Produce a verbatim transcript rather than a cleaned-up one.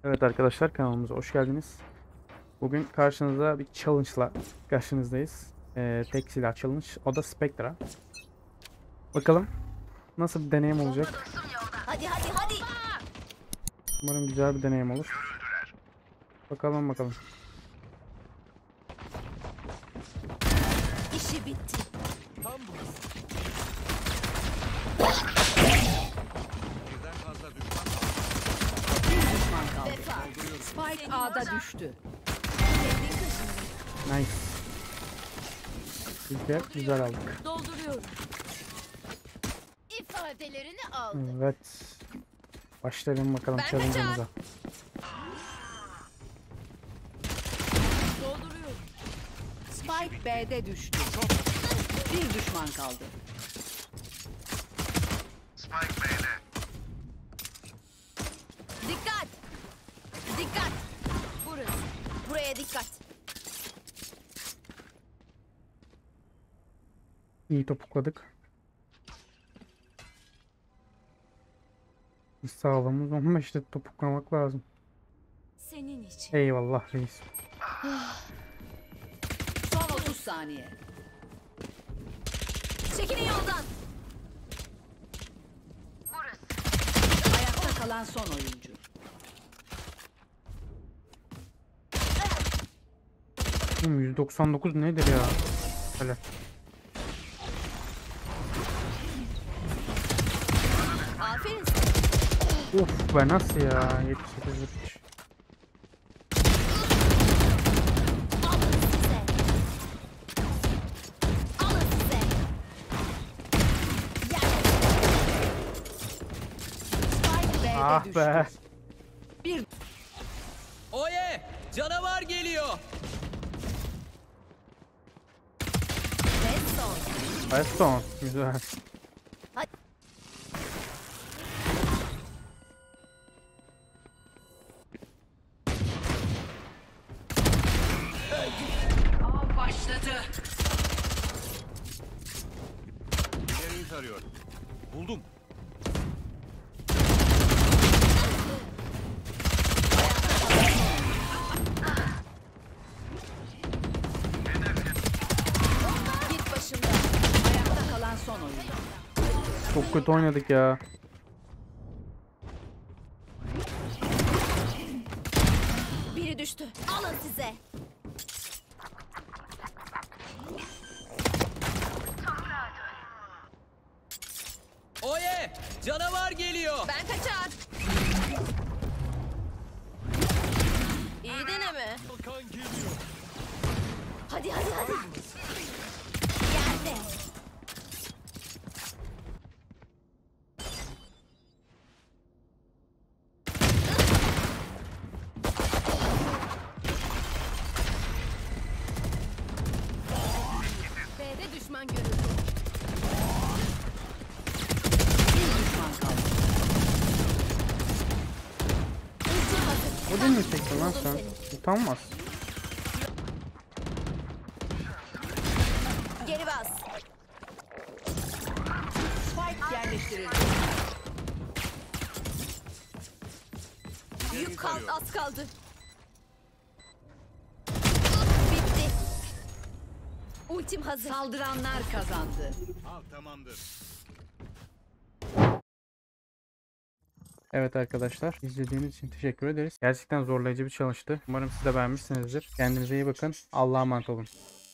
Evet arkadaşlar, kanalımıza hoş geldiniz. Bugün karşınızda bir challenge'la karşınızdayız. Ee, tek silah challenge. O da Spectra. Bakalım nasıl bir deneyim olacak. Hadi hadi hadi. Umarım güzel bir deneyim olur. Bakalım bakalım. İşi bitti. Tam burası. Birden fazla düşman Düşman kaldı. Vefa. Spike A'da düştü. Kendin kaşındın. Nice. Biz de güzel aldık. Dolduruyorum. İfadelerini aldım. Evet. Başlayalım bakalım Ben challenge'ımıza. Dolduruyorum. Spike B'de düştü. Bir düşman kaldı. Spike B'de. Dikkat. Dikkat. Burası. Buraya dikkat. İyi topukladık. Sağlığımız on beşte topuklamak lazım. Senin için. Eyvallah reis. Son otuz saniye. Çekilin yoldan. Ayakta kalan son oyuncu. Oğlum yüz doksan dokuz nedir ya? Öyle. Aferin sana. Of be nasıl ya? yetmiş sekiz üç. Alın size. Alın size. Yerle. Spike B'de Ah düştü. be. Bir Oye! Canavar geliyor! Ve son. Redstone. Güzel. Av başladı. İleriyi tarıyor. Buldum. Git başımdan. Ayakta kalan son oyuncu. Çok kötü oynadık ya. Biri düştü. Alın size. Oye! Canavar geliyor! Ben kaçar. İyi deneme. Kan geliyor. Hadi hadi hadi. Yerde. B'de düşman görüldü. Bir düşman kaldı. Ulti hazır. O da mı çektin lan Buldum sen? seni. Utanmaz. Geri bas. Spike yerleştirildi. Yük kaldı, az kaldı. Bitti. Ultim hazır. Saldıranlar kazandı. Al tamamdır. Evet arkadaşlar, izlediğiniz için teşekkür ederiz. Gerçekten zorlayıcı bir challenge'tı. Umarım siz de beğenmişsinizdir. Kendinize iyi bakın. Allah'a emanet olun.